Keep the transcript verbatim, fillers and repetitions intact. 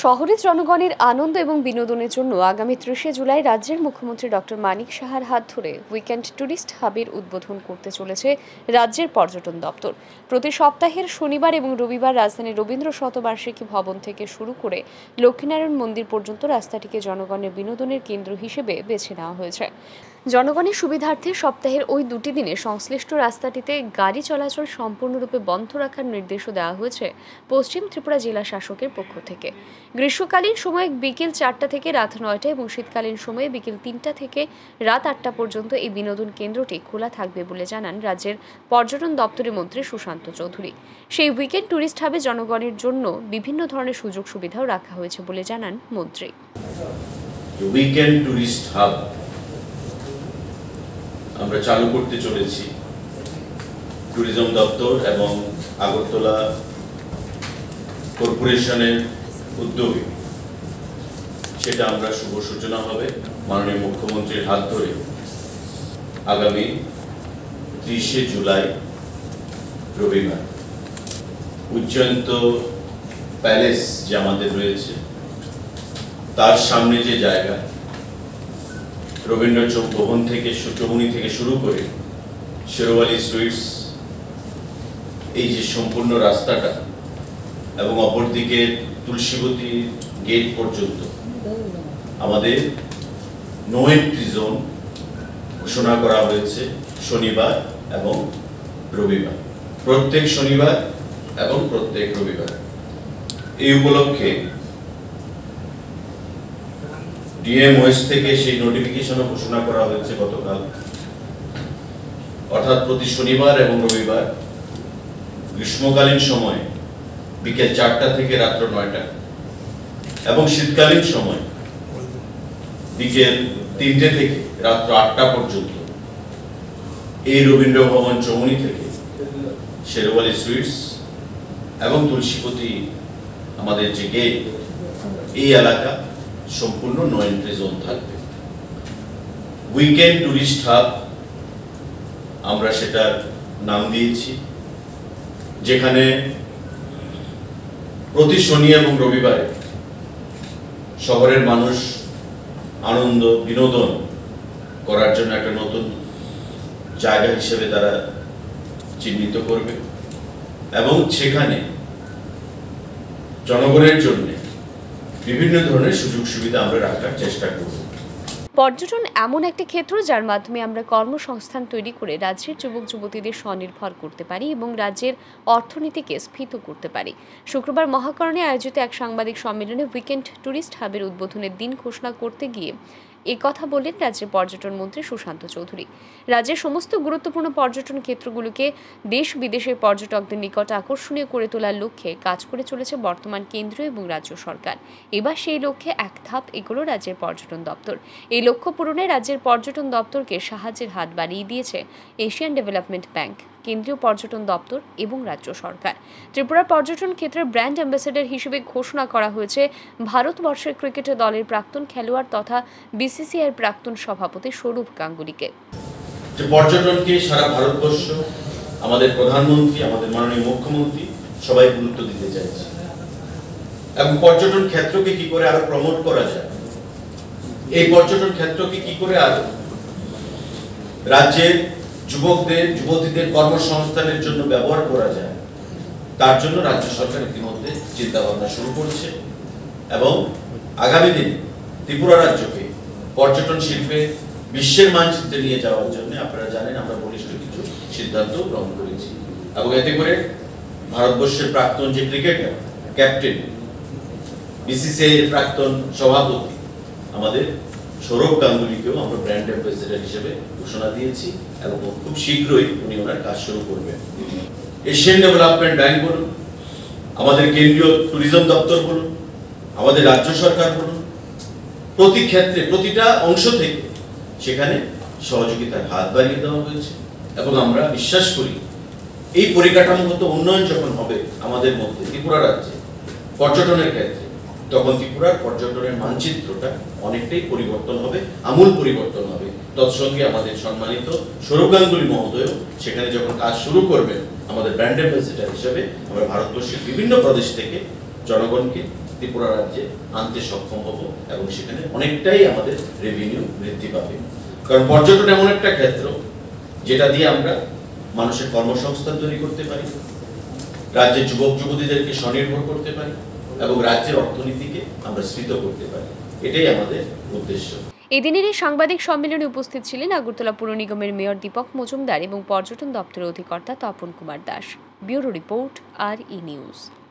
শহরের জনগণের আনন্দ এবং বিনোদনের জন্য আগামী ত্রিশে জুলাই রাজ্যের মুখ্যমন্ত্রী ডক্টর মানিক সাহার হাত ধরে উইকেন্ড ট্যুরিস্ট হাবের উদ্বোধন করতে চলেছে রাজ্যের পর্যটন দপ্তর। প্রতি সপ্তাহের শনিবার এবং রবিবার রাজধানীর রবীন্দ্র শতবার্ষিকী ভবন থেকে শুরু করে লক্ষ্মীনারায়ণ মন্দির পর্যন্ত রাস্তাটিকে জনগণের বিনোদনের কেন্দ্র হিসেবে বেছে নেওয়া হয়েছে। জনগণের সুবিধার্থে সপ্তাহের ওই দুটি দিনে সংশ্লিষ্ট রাস্তাটিতে গাড়ি চলাচল সম্পূর্ণরূপে বন্ধ রাখার নির্দেশও দেওয়া হয়েছে পশ্চিম ত্রিপুরা জেলা শাসকের পক্ষ থেকে। গ্রীষ্মকালীন সময়ে বিকেল চারটা থেকে রাত নয়টা এবং শীতকালীন সময়ে বিকেল তিনটা থেকে রাত আটটা পর্যন্ত এই বিনোদন কেন্দ্রটি খোলা থাকবে বলে জানান রাজ্যের পর্যটন দপ্তরের মন্ত্রী সুশান্ত চৌধুরী। সেই উইকেন্ড ট্যুরিস্ট হাবে জনগণের জন্য বিভিন্ন ধরনের সুযোগ সুবিধাও রাখা হয়েছে বলে জানান মন্ত্রী। উইকেন্ড ট্যুরিস্ট হাব আমরা চালু করতে চলেছি ট্যুরিজম দপ্তর এবং আগরতলা কর্পোরেশনের উদ্যোগে। সেটা আমরা শুভ সূচনা হবে মাননীয় মুখ্যমন্ত্রীর হাত ধরে আগামী ত্রিশে জুলাই রবিবার উজ্জয়ন্ত প্যালেস যে আমাদের রয়েছে তার সামনে যে জায়গা রবীন্দ্র ভবন থেকে চৌমুনি থেকে শুরু করে শেরওয়ালি সুইটস এই যে সম্পূর্ণ রাস্তাটা এবং অপরদিকে তুলসীবতী গেট পর্যন্ত আমাদের নো এন্ট্রি জোন ঘোষণা করা হয়েছে শনিবার এবং রবিবার, প্রত্যেক শনিবার এবং প্রত্যেক রবিবার। এই উপলক্ষে ডিএমওএস থেকে সেই নোটিফিকেশনও ঘোষণা করা হয়েছে গতকাল, অর্থাৎ প্রতি শনিবার এবং রবিবার গ্রীষ্মকালীন সময় বিকেল চারটা থেকে রাত্র নয়টা এবং শীতকালীন সময় বিকেল তিনটে থেকে রাত্র আটটা পর্যন্ত এই রবীন্দ্র ভবন চৌমুনি থেকে শেরওয়ালি সুইটস এবং তুলসীপতি আমাদের যে গেট এই এলাকা সম্পূর্ণ নো এন্ট্রি জোন থাকবে। উইকেন্ড ট্যুরিস্ট হাব আমরা সেটার নাম দিয়েছি, যেখানে প্রতি শনি এবং রবিবারে শহরের মানুষ আনন্দ বিনোদন করার জন্য একটা নতুন জায়গা হিসেবে তারা চিহ্নিত করবে এবং সেখানে জনগণের জন্য বিভিন্ন ধরনের সুযোগ সুবিধা আমরা রাখার চেষ্টা করব। পর্যটন এমন একটি ক্ষেত্র যার মাধ্যমে আমরা কর্মসংস্থান তৈরি করে রাজ্যের যুবক যুবতীদের স্বনির্ভর করতে পারি এবং রাজ্যের অর্থনীতিকে স্ফীত করতে পারি। শুক্রবার মহাকরণে আয়োজিত এক সাংবাদিক সম্মেলনে উইকেন্ড ট্যুরিস্ট হাবের উদ্বোধনের দিন ঘোষণা করতে গিয়ে এ কথা বললেন রাজ্যের পর্যটন মন্ত্রী সুশান্ত চৌধুরী। রাজ্যের সমস্ত গুরুত্বপূর্ণ পর্যটন ক্ষেত্রগুলোকে দেশ বিদেশের পর্যটকদের নিকট আকর্ষণীয় করে তোলার লক্ষ্যে কাজ করে চলেছে বর্তমান কেন্দ্রীয় এবং রাজ্য সরকার। এবার সেই লক্ষ্যে এক ধাপ এগোলো রাজ্যের পর্যটন দপ্তর। এই লক্ষ্য পূরণে রাজ্যের পর্যটন দপ্তরকে সাহায্যের হাত বাড়িয়ে দিয়েছে এশিয়ান ডেভেলপমেন্ট ব্যাংক, কেন্দ্রীয় পর্যটন দপ্তর এবং রাজ্য সরকার। ত্রিপুরার পর্যটন ক্ষেত্রের ব্র্যান্ড অ্যাম্বাসেডর হিসেবে ঘোষণা করা হয়েছে ভারতবর্ষের ক্রিকেট দলের প্রাক্তন খেলোয়াড় তথা বিসিসিআইয়ের প্রাক্তন সভাপতি সৌরভ গাঙ্গুলিকে। যে পর্যটনকে সারা ভারতবর্ষ আমাদের প্রধানমন্ত্রী, আমাদের মাননীয় মুখ্যমন্ত্রী সবাই গুরুত্ব দিতে চাইছে এবং পর্যটন ক্ষেত্রকে কি করে আরো প্রমোট করা যায়, এই পর্যটন ক্ষেত্রকে কি করে আরো রাজ্যের যুবকদের যুবতীদের কর্মসংস্থানের জন্য ব্যবহার করা যায়, তার জন্য রাজ্য সরকার ইতিমধ্যে চিন্তা ভাবনা শুরু করেছে এবং আগামী দিনে ত্রিপুরা রাজ্যকে পর্যটন শিল্পে বিশ্বের মানচিত্রে নিয়ে যাওয়ার জন্য আপনারা জানেন আমরা বলিষ্ঠ কিছু সিদ্ধান্ত গ্রহণ করেছি এবং এতে করে ভারতবর্ষের প্রাক্তন যে ক্রিকেটার ক্যাপ্টেন, বিসিসিআই এর প্রাক্তন সভাপতি আমাদের সৌরভ গাঙ্গুলিকেও আমরা ব্র্যান্ড অ্যাম্বাসেডর হিসেবে ঘোষণা দিয়েছি এবং খুব শীঘ্রই উনি ওনার কাজ শুরু করবেন। এশিয়ান ডেভেলপমেন্ট ব্যাংক বলুন, আমাদের কেন্দ্রীয় ট্যুরিজম দপ্তর বলুন, আমাদের রাজ্য সরকার বলুন, প্রতি ক্ষেত্রে প্রতিটা অংশ থেকে সেখানে সহযোগিতার হাত বাড়িয়ে দেওয়া হয়েছে এবং আমরা বিশ্বাস করি এই পরিকাঠামোগত উন্নয়ন যখন হবে আমাদের মধ্যে ত্রিপুরা রাজ্যে পর্যটনের ক্ষেত্রে, তখন ত্রিপুরার পর্যটনের মানচিত্রটা অনেকটাই পরিবর্তন হবে, আমূল পরিবর্তন হবে। তৎসঙ্গে আমাদের সম্মানিত সৌরভ গাঙ্গুলি মহোদয় সেখানে যখন কাজ শুরু করবেন আমাদের ব্র্যান্ড অ্যাম্বাসেডর হিসেবে, আমরা ভারতবর্ষের বিভিন্ন প্রদেশ থেকে জনগণকে ত্রিপুরা রাজ্যে আনতে সক্ষম হব এবং সেখানে অনেকটাই আমাদের রেভিনিউ বৃদ্ধি পাবে। কারণ পর্যটন এমন একটা ক্ষেত্র যেটা দিয়ে আমরা মানুষের কর্মসংস্থান তৈরি করতে পারি, রাজ্যের যুবক যুবতীদেরকে স্বনির্ভর করতে পারি এবং রাজ্যের অর্থনীতিকে আমরা স্ফীত করতে পারি। এটাই আমাদের উদ্দেশ্য। এদিনের এই সাংবাদিক সম্মেলনে উপস্থিত ছিলেন আগরতলা পুর নিগমের মেয়র দীপক মজুমদার এবং পর্যটন দপ্তরের অধিকর্তা Tapan Kumar Das. Bureau report, R E news.